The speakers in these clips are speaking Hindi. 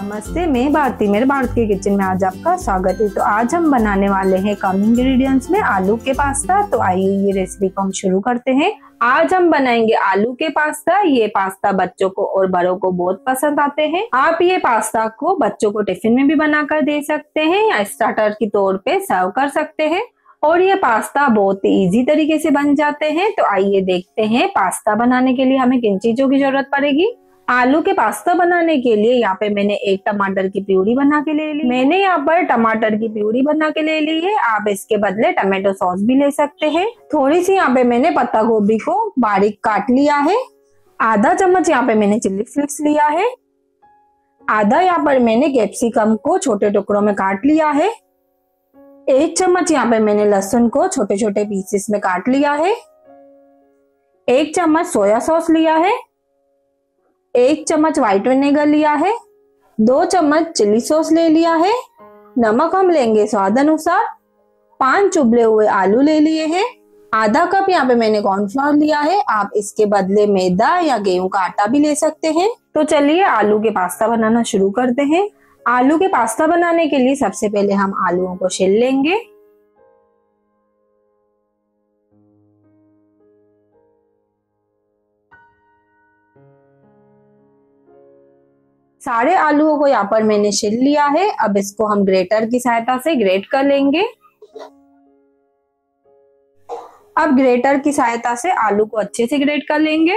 नमस्ते, मैं भारती, मेरे भारत के किचन में आज आपका स्वागत है। तो आज हम बनाने वाले हैं कम इंग्रेडिएंट्स में आलू के पास्ता। तो आइए ये रेसिपी को हम शुरू करते हैं। आज हम बनाएंगे आलू के पास्ता। ये पास्ता बच्चों को और बड़ों को बहुत पसंद आते हैं। आप ये पास्ता को बच्चों को टिफिन में भी बनाकर दे सकते हैं या स्टार्टर के तौर पे सर्व कर सकते हैं। और ये पास्ता बहुत ही इजी तरीके से बन जाते हैं। तो आइए देखते हैं पास्ता बनाने के लिए हमें किन चीजों की जरूरत पड़ेगी। आलू के पास्ता बनाने के लिए यहाँ पे मैंने एक टमाटर की प्यूरी बना के ले ली। मैंने यहाँ पर टमाटर की प्यूरी बना के ले ली है। आप इसके बदले टमाटो सॉस भी ले सकते हैं। थोड़ी सी यहाँ पे मैंने पत्ता गोभी को बारीक काट लिया है। आधा चम्मच यहाँ पे मैंने चिल्ली फ्लेक्स लिया है। आधा यहाँ पर मैंने कैप्सिकम को छोटे टुकड़ों में काट लिया है। 1 चम्मच यहाँ पे मैंने लहसुन को छोटे छोटे पीसेस में काट लिया है। 1 चम्मच सोया सॉस लिया है। 1 चम्मच व्हाइट विनेगर लिया है। 2 चम्मच चिली सॉस ले लिया है। नमक हम लेंगे स्वाद अनुसार। 5 उबले हुए आलू ले लिए हैं। आधा कप यहाँ पे मैंने कॉर्नफ्लोर लिया है। आप इसके बदले मैदा या गेहूं का आटा भी ले सकते हैं। तो चलिए आलू के पास्ता बनाना शुरू करते हैं। आलू के पास्ता बनाने के लिए सबसे पहले हम आलूओं को छील लेंगे। सारे आलूओं को यहाँ पर मैंने छील लिया है। अब इसको हम ग्रेटर की सहायता से ग्रेट कर लेंगे। अब ग्रेटर की सहायता से आलू को अच्छे से ग्रेट कर लेंगे।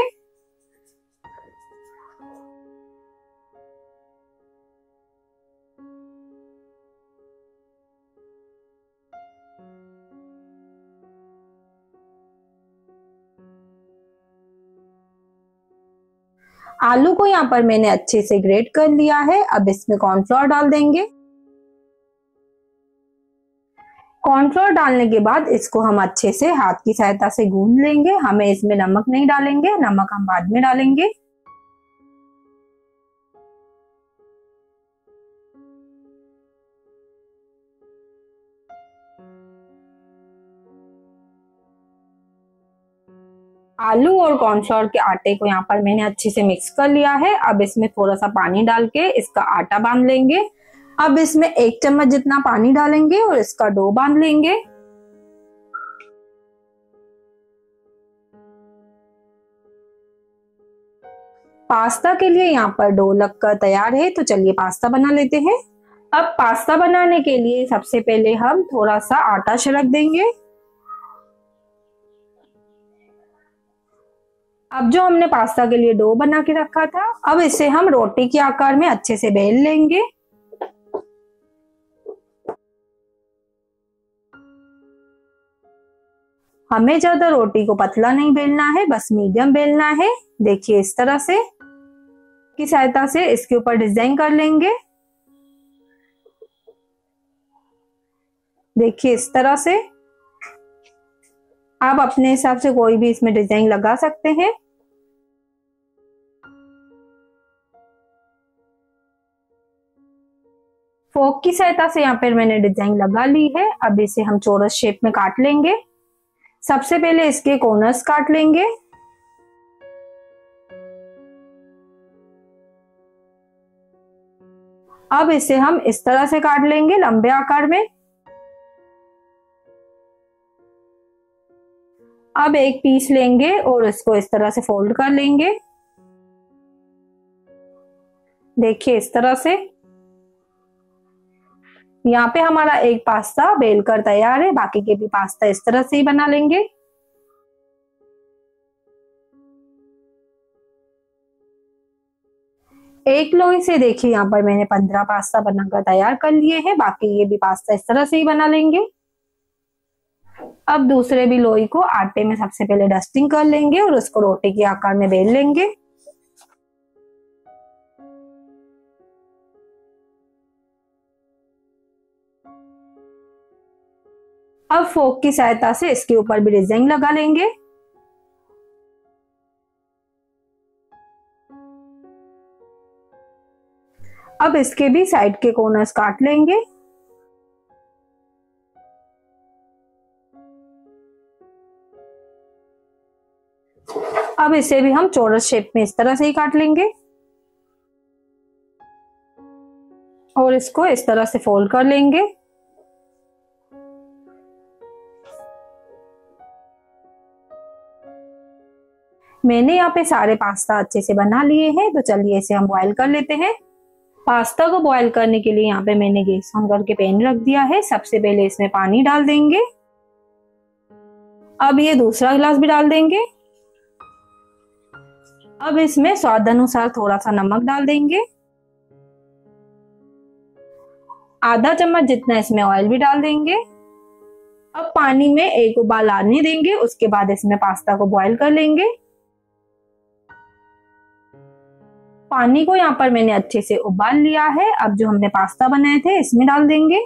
आलू को यहाँ पर मैंने अच्छे से ग्रेट कर लिया है। अब इसमें कॉर्नफ्लोर डाल देंगे। कॉर्नफ्लोर डालने के बाद इसको हम अच्छे से हाथ की सहायता से गूंद लेंगे। हमें इसमें नमक नहीं डालेंगे, नमक हम बाद में डालेंगे। आलू और कॉर्नफ्लोर के आटे को यहाँ पर मैंने अच्छे से मिक्स कर लिया है। अब इसमें थोड़ा सा पानी डाल के इसका आटा बांध लेंगे। अब इसमें 1 चम्मच जितना पानी डालेंगे और इसका डो बांध लेंगे। पास्ता के लिए यहाँ पर डो लगकर तैयार है। तो चलिए पास्ता बना लेते हैं। अब पास्ता बनाने के लिए सबसे पहले हम थोड़ा सा आटा छिड़क देंगे। अब जो हमने पास्ता के लिए डो बना के रखा था, अब इसे हम रोटी के आकार में अच्छे से बेल लेंगे। हमें ज्यादा रोटी को पतला नहीं बेलना है, बस मीडियम बेलना है। देखिए इस तरह से की सहायता से इसके ऊपर डिजाइन कर लेंगे। देखिए इस तरह से आप अपने हिसाब से कोई भी इसमें डिजाइन लगा सकते हैं। फोक की सहायता से यहाँ पर मैंने डिजाइन लगा ली है। अब इसे हम चौरस शेप में काट लेंगे। सबसे पहले इसके कॉर्नर्स काट लेंगे। अब इसे हम इस तरह से काट लेंगे लंबे आकार में। अब एक पीस लेंगे और इसको इस तरह से फोल्ड कर लेंगे। देखिए इस तरह से यहाँ पे हमारा एक पास्ता बेलकर तैयार है। बाकी के भी पास्ता इस तरह से ही बना लेंगे। एक लोई से देखिए यहाँ पर मैंने 15 पास्ता बनाकर तैयार कर लिए हैं। बाकी ये भी पास्ता इस तरह से ही बना लेंगे। अब दूसरे भी लोई को आटे में सबसे पहले डस्टिंग कर लेंगे और उसको रोटी के आकार में बेल लेंगे। अब फोक की सहायता से इसके ऊपर भी डिजाइन लगा लेंगे। अब इसके भी साइड के कॉर्नर्स काट लेंगे। अब इसे भी हम चौरस शेप में इस तरह से ही काट लेंगे। और इसको इस तरह से फोल्ड कर लेंगे। मैंने यहाँ पे सारे पास्ता अच्छे से बना लिए हैं, तो चलिए इसे हम बॉईल कर लेते हैं। पास्ता को बॉईल करने के लिए यहाँ पे मैंने गैस ऑन करके पैन रख दिया है। सबसे पहले इसमें पानी डाल देंगे। अब ये दूसरा गिलास भी डाल देंगे। अब इसमें स्वाद अनुसार थोड़ा सा नमक डाल देंगे। आधा चम्मच जितना इसमें ऑयल भी डाल देंगे। अब पानी में एक उबाल आने देंगे, उसके बाद इसमें पास्ता को बॉईल कर लेंगे। पानी को यहाँ पर मैंने अच्छे से उबाल लिया है। अब जो हमने पास्ता बनाए थे इसमें डाल देंगे।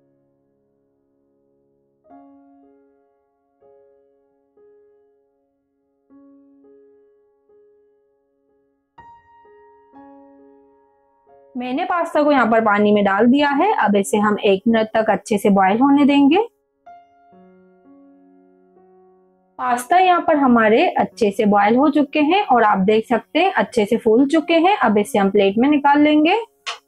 मैंने पास्ता को यहाँ पर पानी में डाल दिया है। अब इसे हम 1 मिनट तक अच्छे से बॉईल होने देंगे। पास्ता यहाँ पर हमारे अच्छे से बॉईल हो चुके हैं और आप देख सकते हैं अच्छे से फूल चुके हैं। अब इसे हम प्लेट में निकाल लेंगे।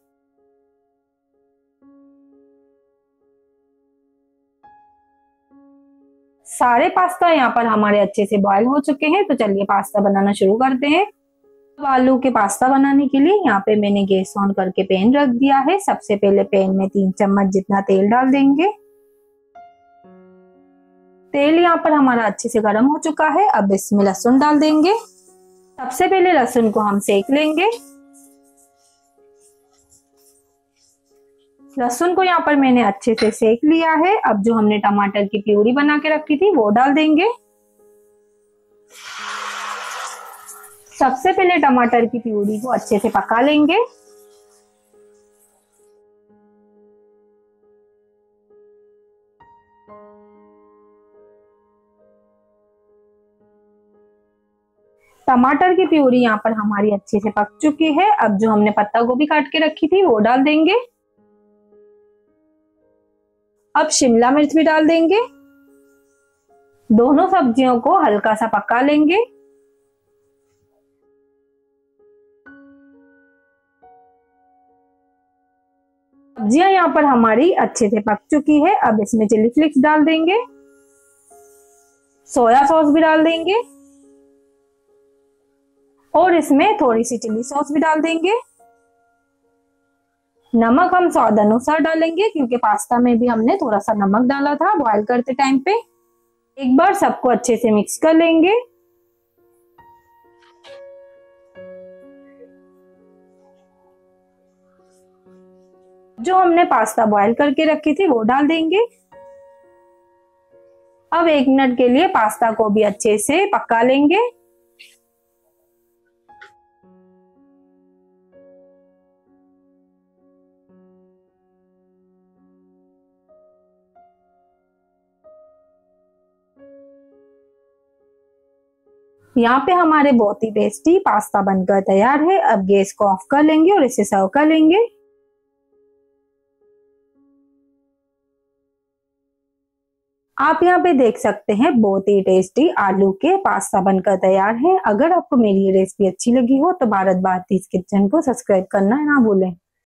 सारे पास्ता यहाँ पर हमारे अच्छे से बॉईल हो चुके हैं, तो चलिए पास्ता बनाना शुरू करते हैं। अब आलू के पास्ता बनाने के लिए यहाँ पे मैंने गैस ऑन करके पैन रख दिया है। सबसे पहले पैन में 3 चम्मच जितना तेल डाल देंगे। तेल यहाँ पर हमारा अच्छे से गर्म हो चुका है। अब इसमें लहसुन डाल देंगे। सबसे पहले लहसुन को हम सेक लेंगे। लहसुन को यहाँ पर मैंने अच्छे से सेक लिया है। अब जो हमने टमाटर की प्यूरी बना के रखी थी वो डाल देंगे। सबसे पहले टमाटर की प्यूरी को अच्छे से पका लेंगे। टमाटर की प्यूरी यहाँ पर हमारी अच्छे से पक चुकी है। अब जो हमने पत्ता गोभी काट के रखी थी वो डाल देंगे। अब शिमला मिर्च भी डाल देंगे। दोनों सब्जियों को हल्का सा पका लेंगे। सब्जियां यहाँ पर हमारी अच्छे से पक चुकी है। अब इसमें चिली फ्लेक्स डाल देंगे। सोया सॉस भी डाल देंगे और इसमें थोड़ी सी चिली सॉस भी डाल देंगे। नमक हम स्वाद अनुसार डालेंगे, क्योंकि पास्ता में भी हमने थोड़ा सा नमक डाला था बॉईल करते टाइम पे। एक बार सबको अच्छे से मिक्स कर लेंगे। जो हमने पास्ता बॉईल करके रखी थी वो डाल देंगे। अब 1 मिनट के लिए पास्ता को भी अच्छे से पका लेंगे। यहाँ पे हमारे बहुत ही टेस्टी पास्ता बनकर तैयार है। अब गैस को ऑफ कर लेंगे और इसे सर्व कर लेंगे। आप यहाँ पे देख सकते हैं बहुत ही टेस्टी आलू के पास्ता बनकर तैयार है। अगर आपको मेरी ये रेसिपी अच्छी लगी हो तो भारत भारतीज किचन को सब्सक्राइब करना ना भूलें।